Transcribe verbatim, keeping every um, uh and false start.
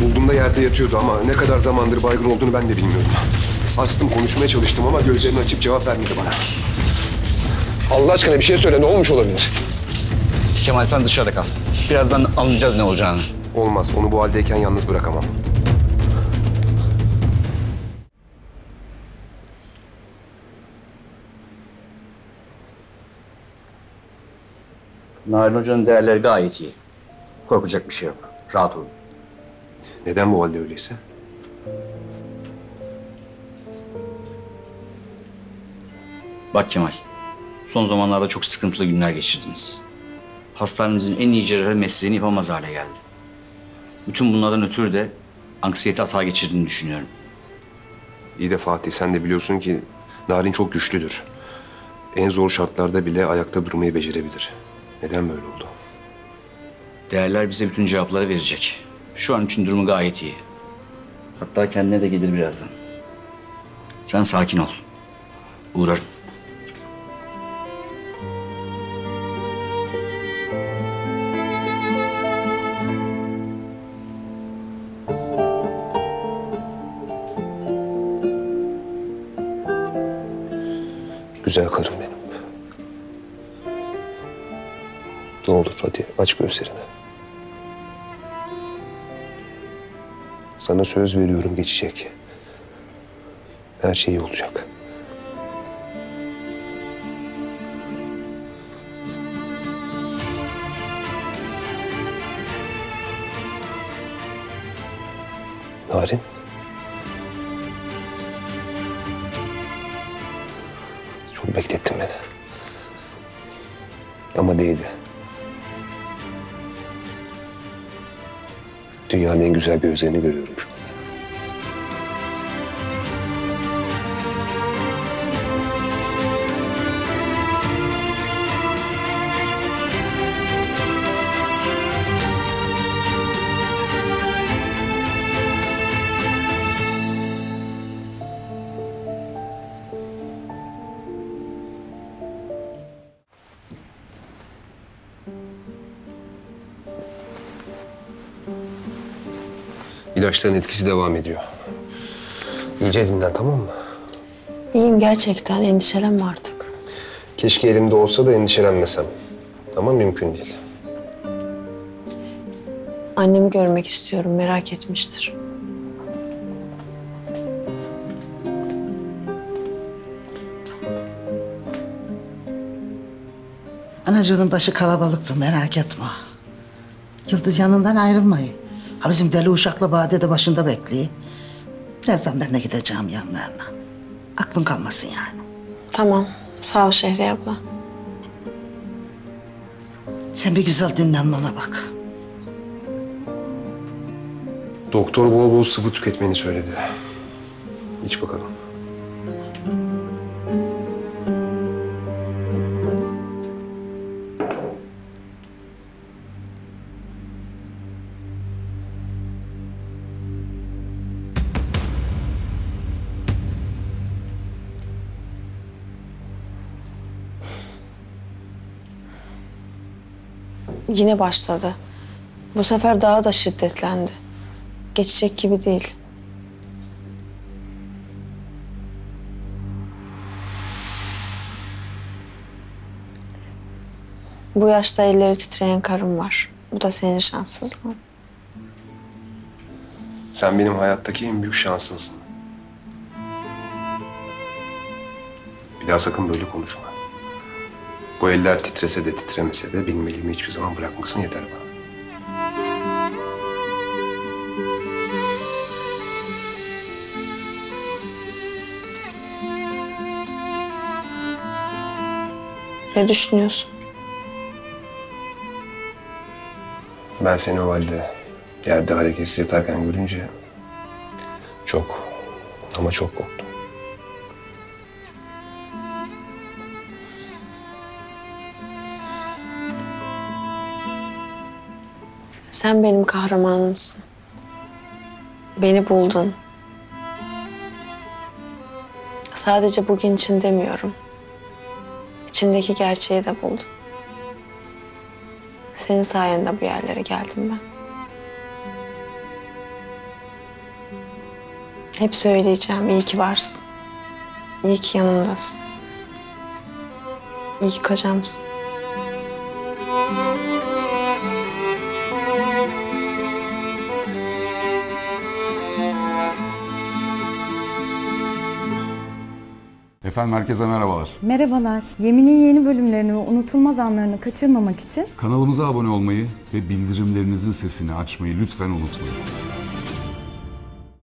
Bulduğumda yerde yatıyordu ama ne kadar zamandır baygın olduğunu ben de bilmiyorum. Sarstım, konuşmaya çalıştım ama gözlerini açıp cevap vermedi bana. Allah aşkına bir şey söyle, ne olmuş olabilir? Kemal sen dışarıda kal. Birazdan anlayacağız ne olacağını. Olmaz, onu bu haldeyken yalnız bırakamam. Narin Hoca'nın değerleri gayet iyi. Korkacak bir şey yok. Rahat olun. Neden bu halde öyleyse? Bak Kemal, son zamanlarda çok sıkıntılı günler geçirdiniz. Hastanemizin en iyi cerrahı mesleğini yapamaz hale geldi. Bütün bunlardan ötürü de anksiyete hata geçirdiğini düşünüyorum. İyi de Fatih, sen de biliyorsun ki Narin çok güçlüdür. En zor şartlarda bile ayakta durmayı becerebilir. Neden böyle oldu? Değerler bize bütün cevapları verecek. Şu an için durumu gayet iyi. Hatta kendine de gelir birazdan. Sen sakin ol. Uğrarım. Güzel karım benim. Ne olur hadi aç gözlerini. Sana söz veriyorum, geçecek. Her şey iyi olacak. Narin. Çok beklettin beni. Ama değdi. Dünyanın en güzel gözlerini görüyorum şu anda. İlaçların etkisi devam ediyor. İyice dinlen, tamam mı? İyiyim gerçekten. Endişelenme artık. Keşke elimde olsa da endişelenmesem. Ama mümkün değil. Annemi görmek istiyorum. Merak etmiştir. Anacığının başı kalabalıktır, merak etme. Yıldız yanından ayrılmayın. Ha bizim deli uşakla Bade de başında bekliyor. Birazdan ben de gideceğim yanlarına. Aklın kalmasın yani. Tamam. Sağ ol Şehriye abla. Sen bir güzel dinlen, bana bak. Doktor bol bol sıvı tüketmeni söyledi. İç bakalım. Yine başladı. Bu sefer daha da şiddetlendi. Geçecek gibi değil. Bu yaşta elleri titreyen karım var. Bu da senin şanssızlığın. Sen benim hayattaki en büyük şansımsın. Bir daha sakın böyle konuşma. Bu eller titrese de titremese de benim elimi hiçbir zaman bırakmasın, yeter bana. Ne düşünüyorsun? Ben seni o halde yerde hareketsiz yatarken görünce çok ama çok korktum. Sen benim kahramanımsın. Beni buldun. Sadece bugün için demiyorum. İçimdeki gerçeği de buldum. Senin sayende bu yerlere geldim ben. Hep söyleyeceğim, iyi ki varsın. İyi ki yanımdasın. İyi ki kocamsın. Efendim herkese merhabalar. Merhabalar. Yemin'in yeni bölümlerini ve unutulmaz anlarını kaçırmamak için Kanalımıza abone olmayı ve bildirimlerinizin sesini açmayı lütfen unutmayın.